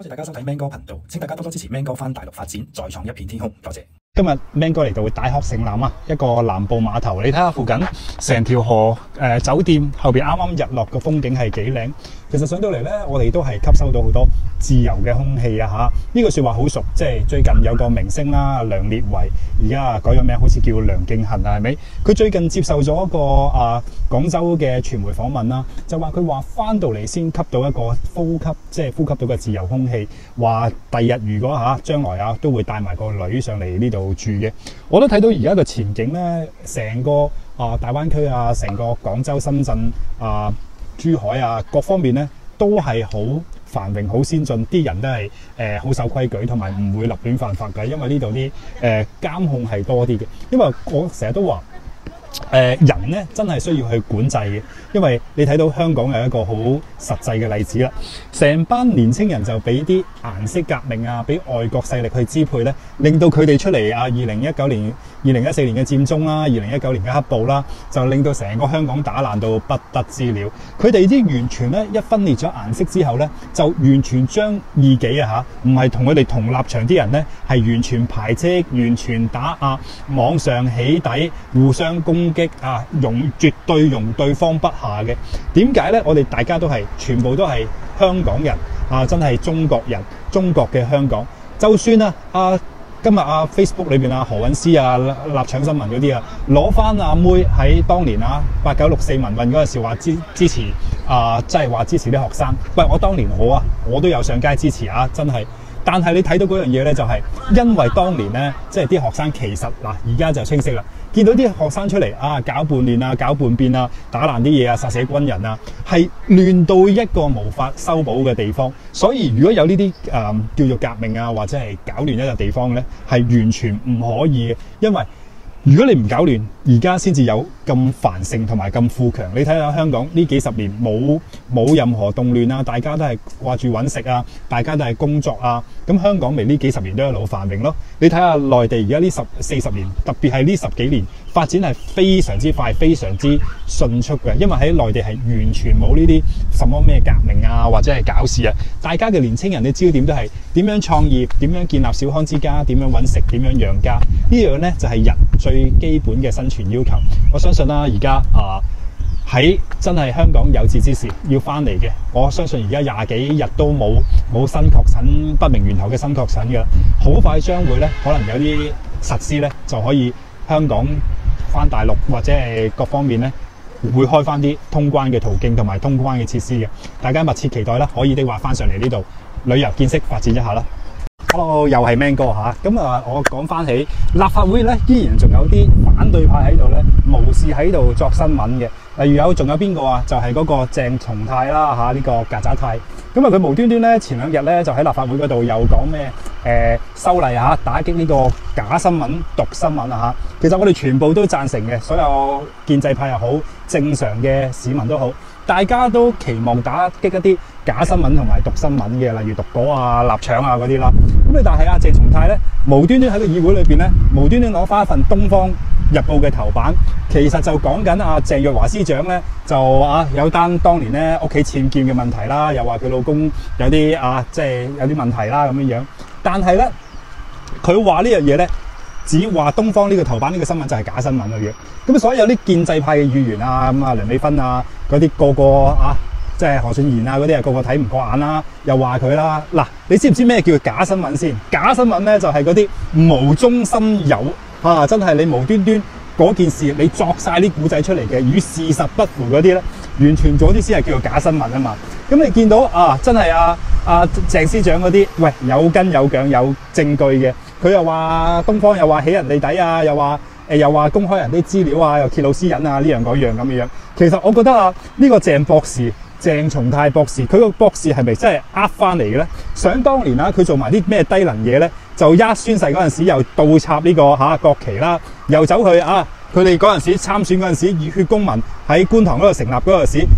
多謝大家收睇 Man 哥頻道，請大家多多支持 Man 哥返大陸發展，再創一片天空。多謝。 今日 Man 哥嚟到大學城南啊，一個南部碼頭，你睇下附近成條河酒店後邊啱啱日落嘅風景係幾靚。其實上到嚟呢，我哋都係吸收到好多自由嘅空氣啊嚇！呢句説話好熟，即係最近有個明星啦，梁烈唯，而家改咗名，好似叫梁敬恆啊，係咪？佢最近接受咗一個廣州嘅傳媒訪問啦，就話佢話翻到嚟先吸到一個呼吸到嘅自由空氣，話第日如果將來都會帶埋個女上嚟呢度住嘅。我都睇到而家嘅前景呢，成個大灣區啊，成個廣州、深圳珠海啊，各方面咧都係好繁榮、好先進，啲人都係好守規矩，同埋唔會立亂犯法嘅。因為呢度啲監控係多啲嘅。因為我成日都話人咧真係需要去管制嘅，因為你睇到香港有一個好實際嘅例子啦，成班年青人就俾啲顏色革命啊，俾外國勢力去支配咧，令到佢哋出嚟2014年嘅佔中啦，2019年嘅黑暴啦，就令到成個香港打爛到不得之了。佢哋啲完全咧一分裂咗顏色之後咧，就完全將異己唔係同佢哋同立場啲人咧，係完全排斥、完全打壓、網上起底、互相攻擊絕對容對方不下嘅。點解咧？我哋大家都係全部都係香港人真係中國人，中國嘅香港。就算今日Facebook 裏邊何韻詩立場新聞嗰啲攞翻阿妹喺當年8964民運嗰陣時話支持即係話支持啲學生。喂，我當年我都有上街支持真係。但係你睇到嗰樣嘢咧，就係因為當年咧，即係啲學生其實而家就清晰啦。見到啲學生出嚟搞叛亂搞叛變打爛啲嘢殺死軍人係亂到一個無法修補嘅地方。所以如果有呢啲叫做革命或者係搞亂一個地方咧，係完全唔可以嘅，因為如果你唔搞亂，而家先至有咁繁盛同埋咁富強。你睇下香港呢幾十年冇任何動亂大家都係掛住揾食大家都係工作咁香港咪呢幾十年都一路繁榮咯。你睇下內地而家呢40年，特別係呢10幾年發展係非常之快、非常之迅速嘅，因為喺內地係完全冇呢啲什麼咩革命或者係搞事大家嘅年青人嘅焦點都係點樣創業、點樣建立小康之家、點樣揾食、點樣養家。呢樣呢就係人最基本嘅生存要求。我相信而家喺真係香港有志之士要翻嚟嘅，我相信而家20幾日都冇新確診不明源頭嘅新確診嘅，好快將會呢，可能有啲實施呢，就可以香港翻大陸或者係各方面呢，會開翻啲通關嘅途徑同埋通關嘅設施嘅。大家密切期待啦，可以的話翻上嚟呢度旅遊見識發展一下啦。Hello， 又係 Man 哥咁我講翻起立法會咧，依然仲有啲反對派喺度咧，無視喺度作新聞嘅。例如仲有邊個就係嗰個鄭松泰啦呢個曱甴泰。咁佢無端端咧前2日咧就喺立法會嗰度又講咩修例打擊呢個假新聞、毒新聞其實我哋全部都贊成嘅，所有建制派又好，正常嘅市民都好，大家都期望打擊一啲假新聞同埋毒新聞嘅，例如毒果臘腸嗰啲啦。咁但係鄭松泰咧無端端喺個議會裏邊咧，無端端攞翻一份《東方日報》嘅頭版，其實就講緊鄭若驊司長咧就有單當年咧屋企僭建嘅問題啦，又話佢老公有啲即係有啲問題啦咁樣樣。但係咧佢話呢樣嘢咧，只話東方呢個頭版呢個新聞就係假新聞嘅。咁所以有啲建制派嘅議員梁美芬嗰啲個即係何俊賢嗰啲個個睇唔過眼啦，又話佢啦。嗱，你知唔知咩叫假新聞先？假新聞咧就係嗰啲無中生有真係你無端端嗰件事你作晒啲古仔出嚟嘅，與事實不符嗰啲咧，完全嗰啲先係叫做假新聞嘛。咁你見到真係鄭司長嗰啲，喂，有根有據有證據嘅，佢又話東方又話起人哋底又話公開人啲資料又揭露私隱呢樣嗰樣咁樣。其實我覺得呢個鄭松泰博士，佢個博士係咪真係翻嚟嘅咧？想當年佢做埋啲咩低能嘢咧？就宣誓嗰陣時又倒插呢個國旗啦，又走去佢哋嗰陣時參選嗰陣時熱血公民喺觀塘嗰度成立嗰陣時，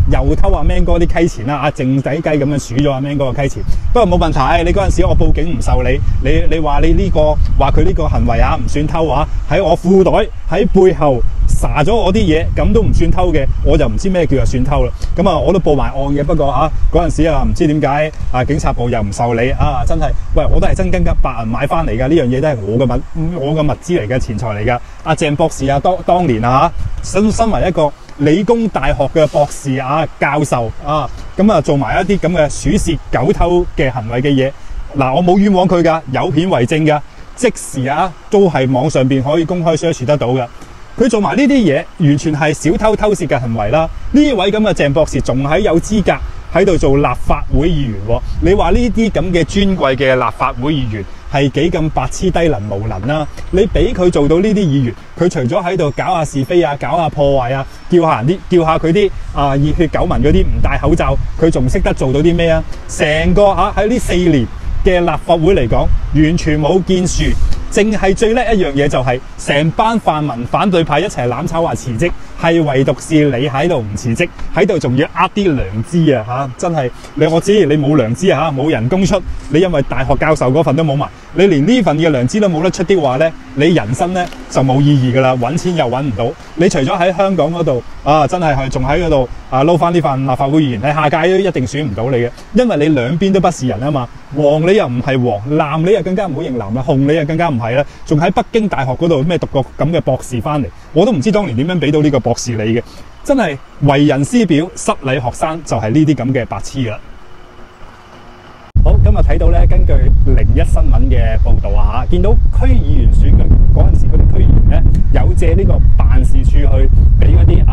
又偷阿 Man 哥啲溪錢啦，靜仔雞咁樣數咗阿 Man 哥個溪錢。不過冇問題，你嗰陣時我報警唔受理，你話你呢個話佢呢個行為唔算偷喺我褲袋喺背後查咗我啲嘢，咁都唔算偷嘅，我就唔知咩叫做算偷啦。咁我都報埋案嘅，不過嗰陣時唔知點解警察部又唔受理真係，喂，我都係真金白銀買翻嚟㗎，呢樣嘢都係我嘅物資嚟嘅，錢財嚟㗎。阿鄭博士當年身為一個理工大學嘅博士教授咁做埋一啲咁嘅鼠竊狗偷嘅行為嘅嘢，我冇冤枉佢㗎，有片為證㗎，即時都係網上邊可以公開 search 得到㗎。佢做埋呢啲嘢，完全係小偷偷竊嘅行為啦。呢位咁嘅鄭博士仲係有資格喺度做立法會議員喎。你話呢啲咁嘅尊貴嘅立法會議員係幾咁白痴低能無能啦？你俾佢做到呢啲議員，佢除咗喺度搞下是非搞下破壞叫下佢啲熱血狗民嗰啲唔戴口罩，佢仲識得做到啲咩啊？成個喺呢4年嘅立法會嚟講，完全冇建樹。淨係最叻一樣嘢就係成班泛民反對派一齊攬炒話辭職，係唯獨是你喺度唔辭職，喺度仲要啲良知真係我知你冇良知冇人工出，你因為大學教授嗰份都冇埋，你連呢份嘅良知都冇得出的話呢，你人生呢就冇意義噶啦，揾錢又揾唔到。你除咗喺香港嗰度真係仲喺嗰度撈翻呢份立法會議員，喺下屆都一定選唔到你嘅，因為你兩邊都不是人啊嘛。黃你又唔係黃，藍你又更加唔好認藍啦，紅你又更加唔係啦，仲喺北京大學嗰度咩讀個咁嘅博士翻嚟，我都唔知當年點樣俾到呢個博士你嘅，真係為人師表，失禮學生就係呢啲咁嘅白痴啦。好，今日睇到咧，根據01新聞嘅報導見到區議員選舉嗰陣時，嗰啲區議員咧有借呢個辦事處去俾嗰啲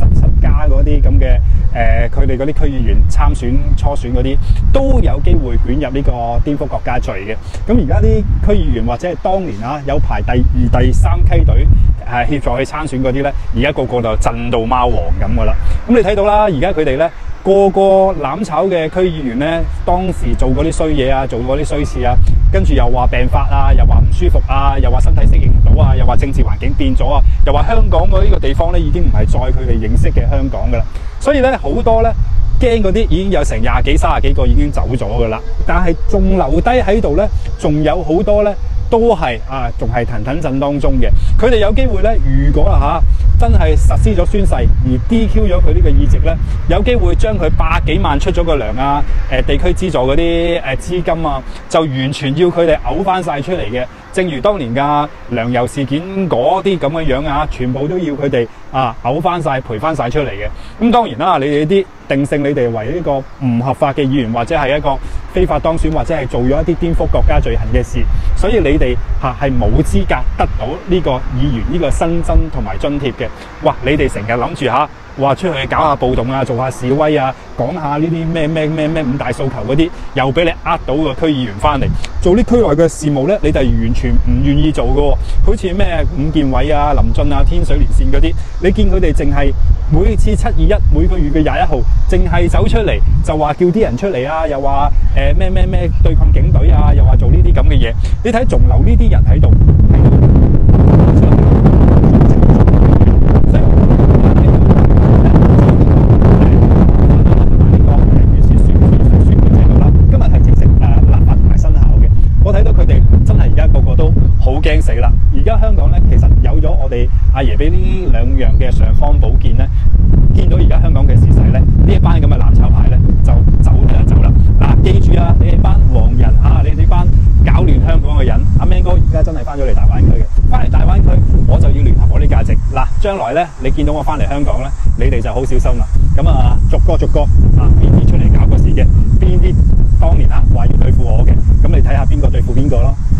47+嗰啲咁嘅佢哋嗰啲區議員參選初選嗰啲，都有機會捲入呢個顛覆國家罪嘅。咁而家啲區議員或者係當年有排第2、第3梯隊協助去參選嗰啲咧，而家個個就震到貓王咁噶啦。咁你睇到啦，而家佢哋咧個個攬炒嘅區議員咧，當時做嗰啲衰嘢做嗰啲衰事跟住又話病發又話唔舒服又話身體適應唔到又話政治環境變咗又話香港呢個地方咧已經唔係再佢哋認識嘅香港噶啦。所以咧好多咧驚嗰啲已經有成20幾、30幾個已經走咗噶啦，但係仲留低喺度咧，仲有好多咧都係仲係騰騰震當中嘅。佢哋有機會咧，如果真係實施咗宣誓而 DQ 咗佢呢個議席咧，有機會將佢100幾萬出咗個糧地區資助嗰啲資金就完全要佢哋嘔翻晒出嚟嘅。正如當年嘅梁游事件嗰啲咁嘅樣全部都要佢哋嘔翻晒、賠翻晒出嚟嘅。咁當然啦，你哋啲定性你哋為呢個唔合法嘅議員，或者係一個非法當選，或者係做咗一啲顛覆國家罪行嘅事，所以你哋係冇資格得到呢個議員呢個薪津同埋津貼嘅。哇！你哋成日諗住話出去搞下暴動做下示威講下呢啲咩5大訴求嗰啲，又俾你到個區議員翻嚟做呢區內嘅事務咧，你哋完全唔願意做嘅。好似咩伍健偉林俊天水連線嗰啲，你見佢哋淨係每次721每個月嘅21號，淨係走出嚟就話叫啲人出嚟又話咩對抗警隊又話做呢啲咁嘅嘢。你睇仲留呢啲人喺度。驚死啦！而家香港咧，其實有咗我哋阿爺俾呢2樣嘅尚方寶劍咧，見到而家香港嘅事勢咧，呢一班咁嘅攬炒派咧就走啦。記住你哋班黃人你哋班搞亂香港嘅人，阿 Man 哥而家真係翻咗嚟大灣區嘅，翻嚟大灣區我就要聯合我啲價值。將來咧你見到我翻嚟香港咧，你哋就好小心啦。咁逐個邊啲出嚟搞個事嘅，邊啲當年話要對付我嘅，咁你睇下邊個對付邊個咯。